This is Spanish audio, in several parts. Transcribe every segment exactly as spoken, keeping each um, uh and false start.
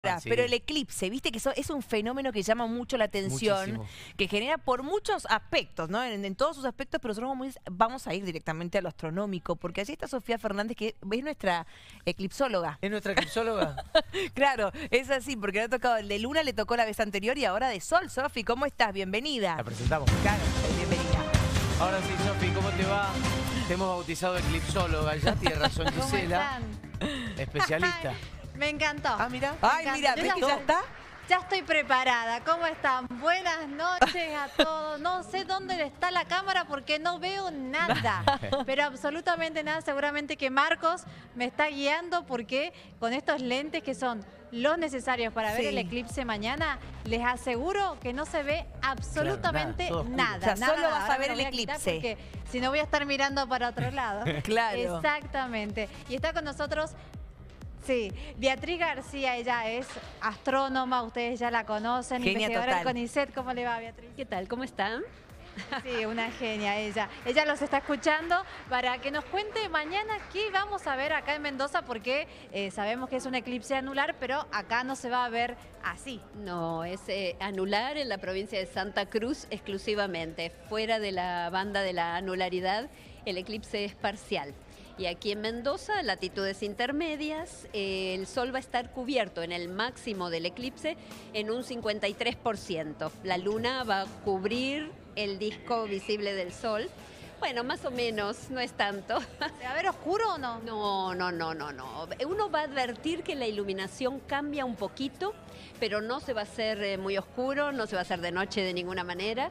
Ah, sí. Pero el eclipse, viste que eso es un fenómeno que llama mucho la atención, Muchísimo. que genera por muchos aspectos, ¿no? En, en todos sus aspectos, pero nosotros vamos, vamos a ir directamente a lo astronómico, porque allí está Sofía Fernández, que es nuestra eclipsóloga. ¿Es nuestra eclipsóloga? Claro, es así, porque le ha tocado el de Luna, le tocó la vez anterior y ahora de Sol. Sofi, ¿cómo estás? Bienvenida. La presentamos. Claro, bienvenida. Ahora sí, Sofi, ¿cómo te va? Te hemos bautizado eclipsóloga. Ya tienes razón, ¿Cómo Gisela, están? especialista. Me encantó. Ah, mira. Ay, Me mira, encanta. ¿ves que ya está? Ya estoy preparada. ¿Cómo están? Buenas noches a todos. No sé dónde está la cámara porque no veo nada. Pero absolutamente nada. Seguramente que Marcos me está guiando porque con estos lentes que son los necesarios para ver Sí. el eclipse mañana, les aseguro que no se ve absolutamente Claro, nada, todo nada. oscuro. O sea, nada, solo vas Ahora a ver me lo el voy a quitar eclipse. Porque si no voy a estar mirando para otro lado. Claro. Exactamente. Y está con nosotros... Sí, Beatriz García, ella es astrónoma, ustedes ya la conocen, Genia investigadora del total. CONICET. ¿Cómo le va, Beatriz? ¿Qué tal? ¿Cómo están? Sí, una genia ella. Ella los está escuchando para que nos cuente mañana qué vamos a ver acá en Mendoza, porque eh, sabemos que es un eclipse anular, pero acá no se va a ver así. No, es eh, anular en la provincia de Santa Cruz exclusivamente. Fuera de la banda de la anularidad, el eclipse es parcial. Y aquí en Mendoza, latitudes intermedias, eh, el sol va a estar cubierto en el máximo del eclipse en un cincuenta y tres por ciento. La luna va a cubrir el disco visible del sol. Bueno, más o menos, no es tanto. ¿Se va a ver oscuro o no? No, no, no, no, no. Uno va a advertir que la iluminación cambia un poquito, pero no se va a hacer eh, muy oscuro, no se va a hacer de noche de ninguna manera.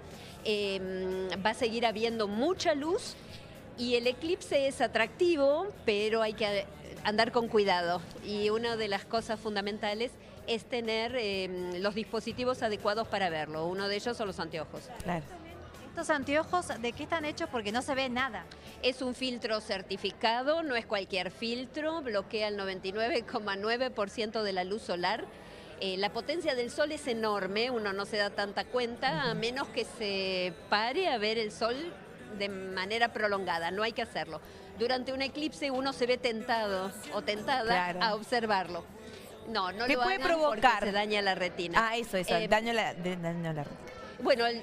Eh, va a seguir habiendo mucha luz y el eclipse es atractivo, pero hay que andar con cuidado. Y una de las cosas fundamentales es tener eh, los dispositivos adecuados para verlo. Uno de ellos son los anteojos. Claro. ¿Estos anteojos de qué están hechos? Porque no se ve nada. Es un filtro certificado, no es cualquier filtro, bloquea el noventa y nueve coma nueve por ciento de la luz solar. Eh, la potencia del sol es enorme, uno no se da tanta cuenta, a menos que se pare a ver el sol de manera prolongada, no hay que hacerlo. Durante un eclipse uno se ve tentado o tentada Claro. a observarlo. No, no ¿Qué lo puede hagan provocar? porque se daña la retina. Ah, eso, eso, Eh, daño a la, de- daño a la Bueno, el-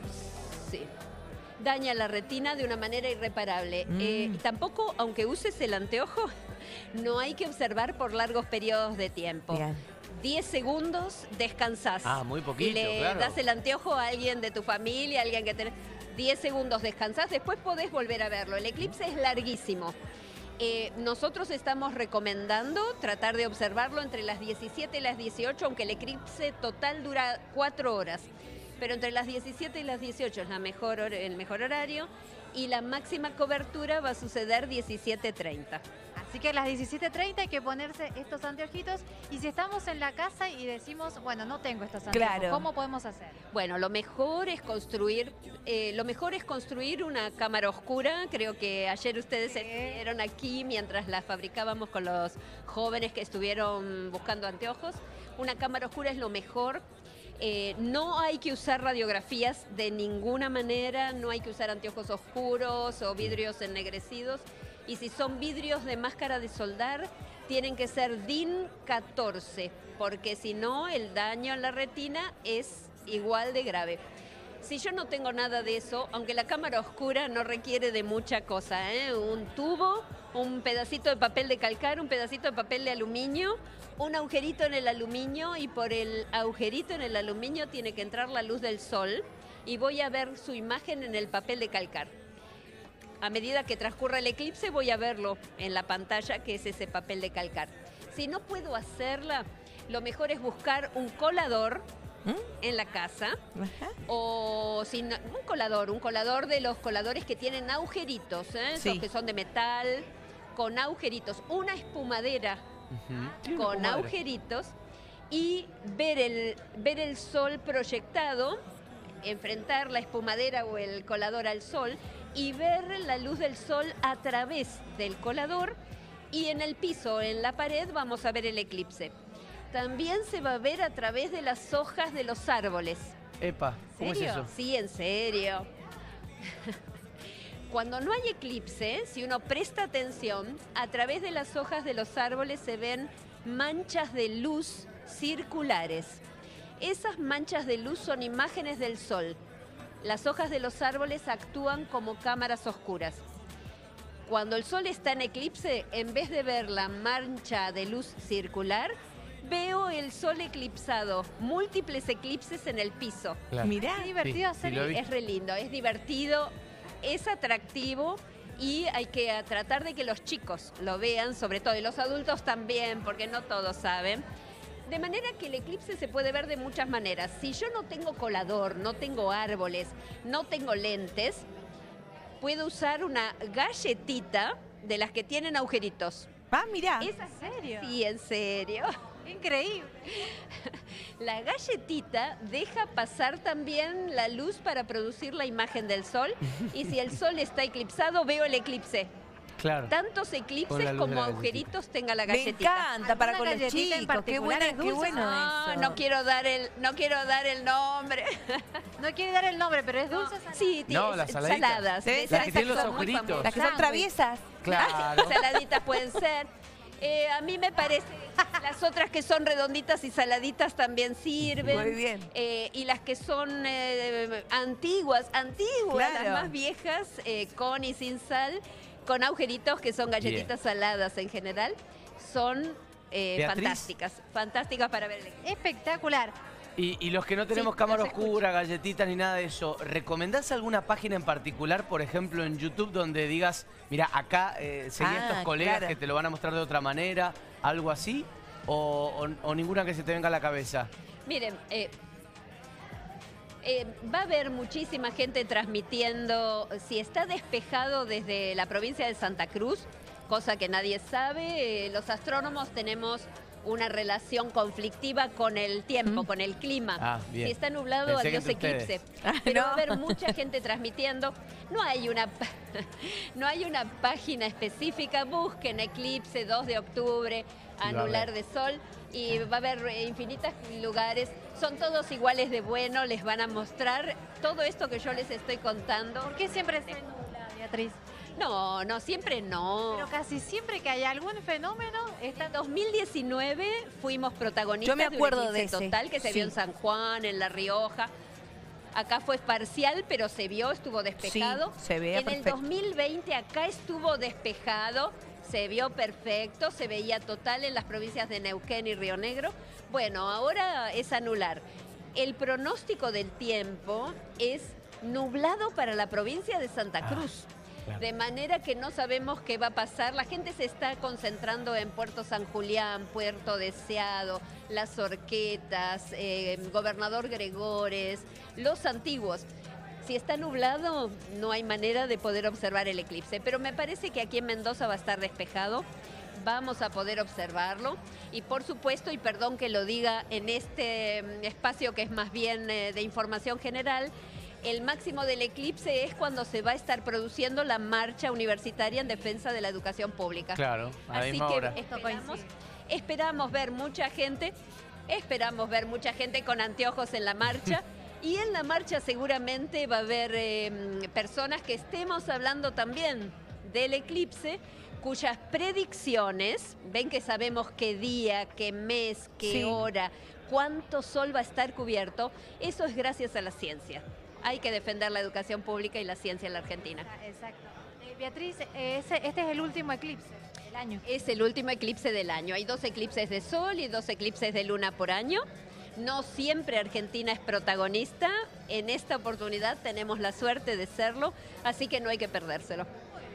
sí, daña la retina de una manera irreparable. Mm. Eh, y tampoco, aunque uses el anteojo, no hay que observar por largos periodos de tiempo. Bien. diez segundos, descansás. Ah, muy poquito, Y le claro. das el anteojo a alguien de tu familia, a alguien que tenés. diez segundos descansás, después podés volver a verlo. El eclipse es larguísimo. Eh, nosotros estamos recomendando tratar de observarlo entre las diecisiete y las dieciocho, aunque el eclipse total dura cuatro horas. Pero entre las diecisiete y las dieciocho es la mejor, hor- el mejor horario y la máxima cobertura va a suceder diecisiete treinta. Así que a las diecisiete treinta hay que ponerse estos anteojitos. Y si estamos en la casa y decimos, bueno, no tengo estos anteojos, Claro. ¿cómo podemos hacer? Bueno, lo mejor es construir, eh, lo mejor es construir una cámara oscura. Creo que ayer ustedes Sí. se vieron aquí mientras la fabricábamos con los jóvenes que estuvieron buscando anteojos. Una cámara oscura es lo mejor. Eh, no hay que usar radiografías de ninguna manera, no hay que usar anteojos oscuros o vidrios ennegrecidos. Y si son vidrios de máscara de soldar, tienen que ser D I N catorce, porque si no, el daño en la retina es igual de grave. Si yo no tengo nada de eso, aunque la cámara oscura no requiere de mucha cosa, ¿eh? Un tubo, un pedacito de papel de calcar, un pedacito de papel de aluminio, un agujerito en el aluminio y por el agujerito en el aluminio tiene que entrar la luz del sol y voy a ver su imagen en el papel de calcar. A medida que transcurra el eclipse voy a verlo en la pantalla, que es ese papel de calcar. Si no puedo hacerla, lo mejor es buscar un colador ¿Mm? en la casa. Ajá. O si no- un colador, un colador de los coladores que tienen agujeritos, ¿eh? Sí. Esos que son de metal, con agujeritos. Una espumadera Ujú. con Comadre. agujeritos y ver el, ver el sol proyectado, enfrentar la espumadera o el colador al sol y ver la luz del sol a través del colador, y en el piso, en la pared, vamos a ver el eclipse. También se va a ver a través de las hojas de los árboles. Epa, ¿cómo es ¿Serio? eso? Sí, en serio. Cuando no hay eclipse, si uno presta atención, a través de las hojas de los árboles se ven manchas de luz circulares. Esas manchas de luz son imágenes del sol. Las hojas de los árboles actúan como cámaras oscuras. Cuando el sol está en eclipse, en vez de ver la mancha de luz circular, veo el sol eclipsado, múltiples eclipses en el piso. Claro. Mirá. Qué divertido Sí, hacer sí, lo vi. Es re lindo, es divertido, es atractivo y hay que eh, tratar de que los chicos lo vean, sobre todo, y los adultos también, porque no todos saben. De manera que el eclipse se puede ver de muchas maneras. Si yo no tengo colador, no tengo árboles, no tengo lentes, puedo usar una galletita de las que tienen agujeritos. Ah, mirá. ¿Es ¿En serio? Sí, en serio. Increíble. La galletita deja pasar también la luz para producir la imagen del sol y si el sol está eclipsado veo el eclipse. Claro. Tantos Con la eclipses luz como de la agujeritos tenga la Me galletita. encanta para con ¿Alguna los galletita en chicos. Qué particular buena, es qué dulce? bueno No, eso. no quiero dar el, no quiero dar el nombre. No quiere dar el nombre, pero es dulce. salada? Sí, No, tiene las saladitas. saladas. Sí, de las esas que tienen los son muy agujeritos. famosas. Las que son Sándwich. traviesas. Claro. Saladitas pueden ser. Eh, a mí me parece, las otras que son redonditas y saladitas también sirven. Muy bien. Eh, y las que son eh, antiguas, antiguas, Claro. las más viejas, eh, con y sin sal, con agujeritos que son galletitas saladas en general, son eh, Beatriz. fantásticas, fantásticas para ver el eclipse. Espectacular. Y, y los que no tenemos Sí, cámara no se escucha. oscura, galletitas ni nada de eso, ¿recomendás alguna página en particular, por ejemplo, en YouTube, donde digas, mira, acá eh, seguí a Ah, estos colegas claro. que te lo van a mostrar de otra manera, algo así? ¿O, o- o ninguna que se te venga a la cabeza? Miren, eh, eh, va a haber muchísima gente transmitiendo, si está despejado desde la provincia de Santa Cruz, cosa que nadie sabe, eh, los astrónomos tenemos una relación conflictiva con el tiempo, Mm. con el clima. Ah, bien. Si está nublado, Pensé que adiós entre eclipse. ustedes. Ah, Pero no. va a haber mucha gente transmitiendo. No hay una pa- no hay una página específica. Busquen eclipse dos de octubre, va a anular haber. de sol y va a haber eh, infinitos lugares. Son todos iguales de bueno, les van a mostrar todo esto que yo les estoy contando. ¿Por qué siempre se nubla, Beatriz? No, no, siempre no. Pero casi siempre que hay algún fenómeno, está En dos mil diecinueve fuimos protagonistas Yo me acuerdo de un de eclipse ese, total que se sí. vio en San Juan, en La Rioja. Acá fue parcial, pero se vio, estuvo despejado. Sí, se veía En perfecto. el dos mil veinte acá estuvo despejado, se vio perfecto, se veía total en las provincias de Neuquén y Río Negro. Bueno, ahora es anular. El pronóstico del tiempo es nublado para la provincia de Santa Ah. Cruz. Claro. De manera que no sabemos qué va a pasar. La gente se está concentrando en Puerto San Julián, Puerto Deseado, Las Horquetas, eh, Gobernador Gregores, los antiguos. Si está nublado, no hay manera de poder observar el eclipse. Pero me parece que aquí en Mendoza va a estar despejado. Vamos a poder observarlo. Y por supuesto, y perdón que lo diga en este mm, espacio que es más bien eh, de información general, el máximo del eclipse es cuando se va a estar produciendo la marcha universitaria en defensa de la educación pública. Claro, a la Así misma que hora. esperamos, esperamos ver mucha gente, esperamos ver mucha gente con anteojos en la marcha. Y en la marcha seguramente va a haber eh, personas que estemos hablando también del eclipse, cuyas predicciones, ven que sabemos qué día, qué mes, qué Sí. hora, cuánto sol va a estar cubierto, eso es gracias a la ciencia. Hay que defender la educación pública y la ciencia en la Argentina. Exacto. Eh, Beatriz, eh, ese- este es el último eclipse del año. Es el último eclipse del año. Hay dos eclipses de sol y dos eclipses de luna por año. No siempre Argentina es protagonista. En esta oportunidad tenemos la suerte de serlo, así que no hay que perdérselo.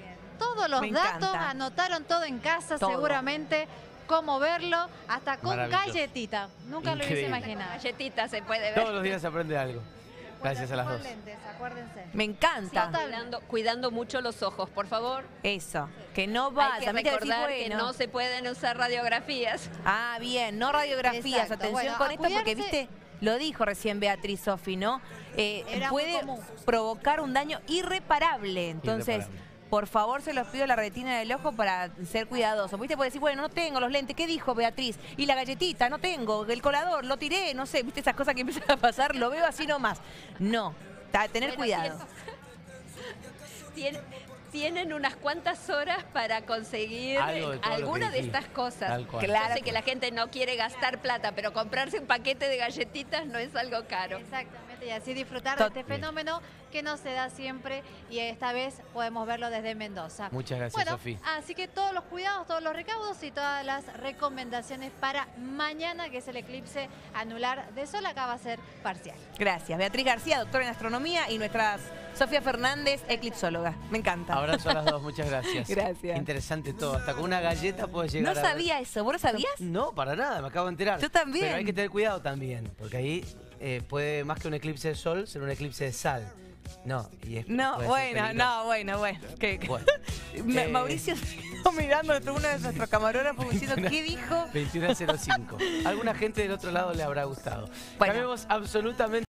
Todos los Me datos, encanta. anotaron todo en casa Todo. seguramente, cómo verlo, hasta con Maravilloso. galletita. Nunca lo hubiese Increíble. imaginado. Galletita se puede ver. Todos los días se aprende algo. Gracias a las Con dos. lentes, acuérdense. Me encanta. Total. Cuidando, cuidando mucho los ojos, por favor. Eso. Que no va. Hay que También te decís, recordar que bueno. no se pueden usar radiografías. Ah, bien, no radiografías. Exacto. Atención Bueno, con a esto porque, cuidarse. viste, lo dijo recién Beatriz Sofi, ¿no? Eh, Era muy puede común. provocar un daño irreparable. Entonces, Irreparable. por favor, se los pido la retina del ojo para ser cuidadosos. ¿Viste? Puede decir, bueno, no tengo los lentes. ¿Qué dijo Beatriz? Y la galletita, no tengo. El colador, lo tiré, no sé. ¿Viste esas cosas que empiezan a pasar? Lo veo así nomás. No. Ta- Tener Bueno, cuidado. Tiene, tienen unas cuantas horas para conseguir Algo de todo lo que alguna de dijiste. estas cosas. Tal cual. Claro. Yo sé que la gente no quiere gastar plata, pero comprarse un paquete de galletitas no es algo caro. Exactamente, y así disfrutar Tot- de este fenómeno que no se da siempre y esta vez podemos verlo desde Mendoza. Muchas gracias, Bueno, Sofía. así que todos los cuidados, todos los recaudos y todas las recomendaciones para mañana, que es el eclipse anular de sol, acá va a ser parcial. Gracias. Beatriz García, doctora en astronomía, y nuestra Sofía Fernández, eclipsóloga. Me encanta. Abrazo a las dos, muchas gracias. Gracias. Interesante todo. Hasta con una galleta puedes llegar No a ver- sabía eso. ¿Vos lo sabías? No, para nada, me acabo de enterar. Yo también. Pero hay que tener cuidado también, porque ahí eh, puede, más que un eclipse de sol, ser un eclipse de sal. No, y es, No, puede ser bueno, peligroso. no, bueno, bueno. Que- Bueno, Ma- eh, Mauricio se quedó mirando a uno de nuestros camarógrafos diciendo, ¿qué dijo? veintiuno cero cinco. Alguna gente del otro lado le habrá gustado. Bueno. Cambiemos absolutamente.